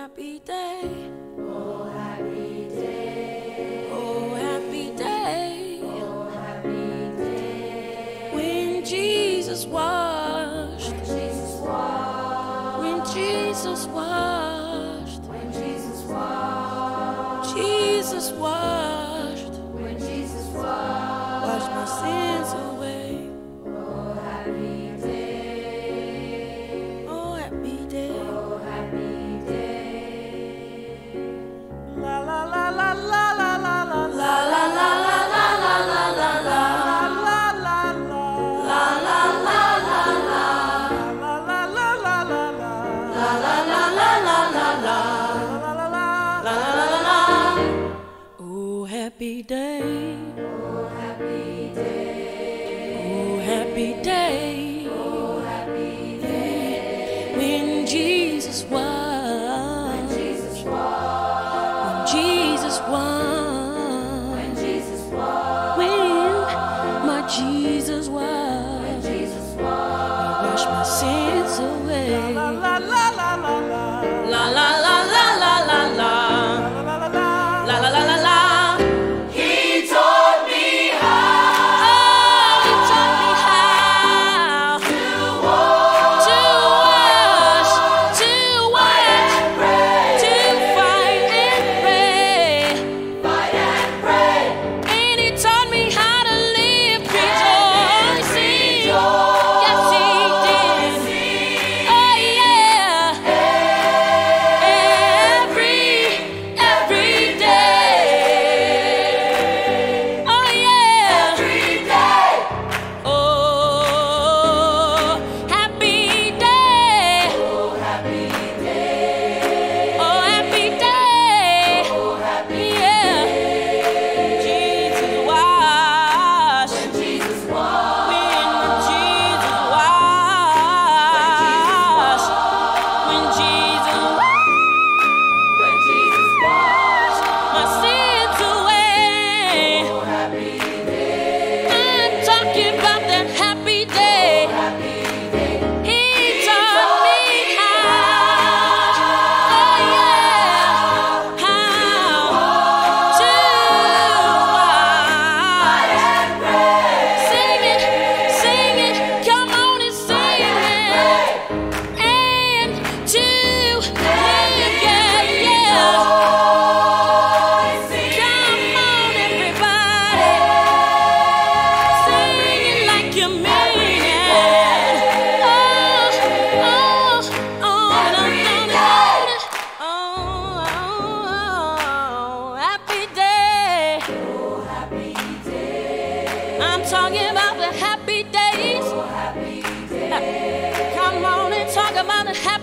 happy day. Oh, happy day. Oh, happy day. Oh, happy day. When Jesus washed. When Jesus washed. When Jesus washed. When Jesus washed. Jesus washed. When Jesus washed. Washed my sins away. Oh, happy day. Oh, happy day. Oh, happy day. La la la la la la la la La la la la la la la la la. la la la La la la la la. la la la la la la La la la la la la la. la la la La la la la la. Oh, happy day. Oh, happy day. Oh, happy day. Oh, happy day. When Jesus When washed. Jesus washed. Jesus When washed. Jesus washed. When my Jesus When washed. Jesus washed. Wash my sins away. La la la la la la. La la la la la la la. La la la La la la la la. He taught me how He taught me how to walk, to wash, to fight and pray, to fight and pray. fight and pray. And he taught me how to live rejoicing. Yes, he did. Oh yeah. Every day. Oh yeah. Every day. Oh, happy day. Oh, happy day. Oh, happy day. Oh, happy Yeah. Jesus washed. when Jesus washed. When Jesus washed. When Jesus When Jesus washed. my sins away. Oh, happy day. I'm talking about that happy day. Happy day. He taught me how. Oh yeah. How to Fight wash. and pray. Sing it, come on and sing it. And to live, yeah. Come on, everybody. Sing it like you mean it. Oh, happy day. Oh, happy day. I'm talking about the happy days. Oh, happy day. Come on and talk about the happy